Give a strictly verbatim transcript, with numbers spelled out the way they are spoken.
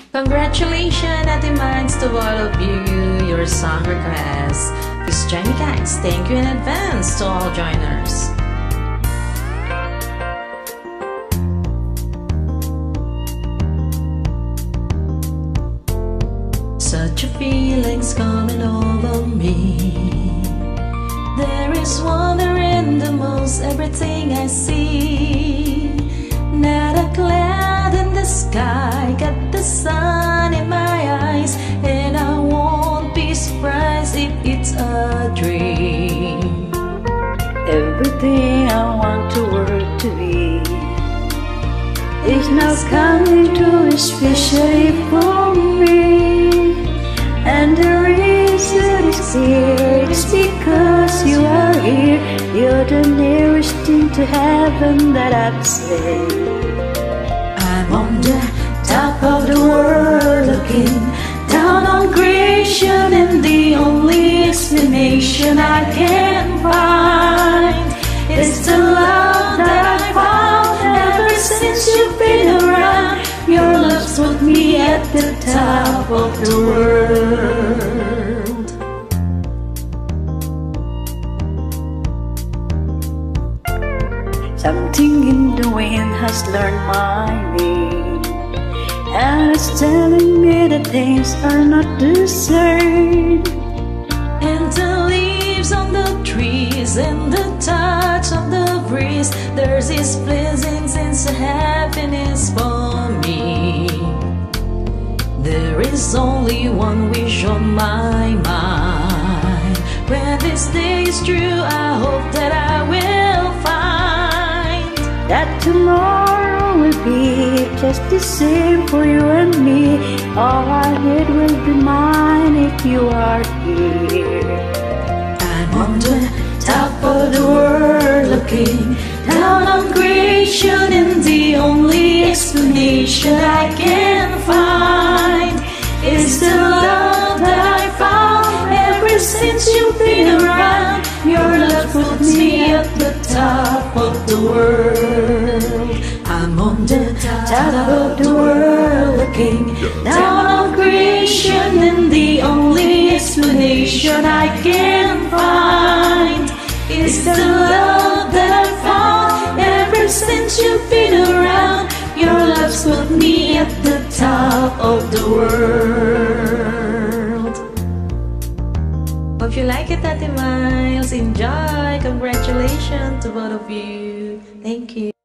Congratulations at the minds to all of you, your song requests. Please join me guys. Thank you in advance to all joiners. Such a feeling's coming over me. There is wonder in the most everything I see. Not a cloud in the sky, got the sun in my eyes, and I won't be surprised if it's a dream. Everything I want the world to be is now coming true, especially for me. And the reason is here is because you are here. You're the nearest thing to heaven that I've seen. I'm on the top of the world looking down on creation, and the only explanation I can find is the love that I found ever since you've been around. Your love's put me at the top of the world. Something in the wind has learned my name, and it's telling me that things are not the same. And the leaves on the trees and the touch of the breeze, there's this pleasing sense of happiness for me. There is only one wish on my mind. When this day is through, I hope that I will find that tomorrow will be just the same for you and me. All I need will be mine if you are here. I'm on the top of the world looking down on creation, and the only explanation I can find is the love that I found ever since you've been around. Your love puts me at the top of the world. I'm on the top of the world looking down on creation, and the only explanation I can find is the love that I found ever since you've been around. Your love's put me at the top of the world. Hope you like it, Ate Miles. Enjoy. Congratulations to both of you. Thank you.